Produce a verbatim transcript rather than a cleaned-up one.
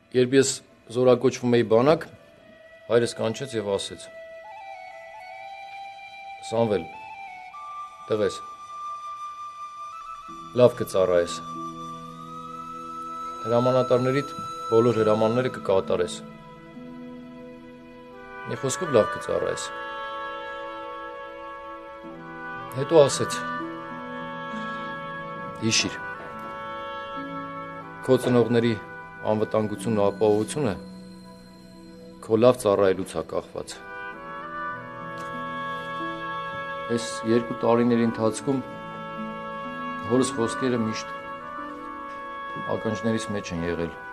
Երբ ես զորակոչվում էի բանակ, հայրս կանչեց և ասեց. Սամվել, տղես, լավ կծառայես, հրամանատարներիդ բոլոր հրամանները կկատարես, մի խոսքով լավ կծառայես, հետո ասեց, հիշիր, քո ծնողների անվտանգությունն ու ապահովությունը քո լավ ծառայելուց է կախված։ Այս երկու տարիների ընթացքում հորս խոսքերը միշտ ականջներիս մեջ են եղել։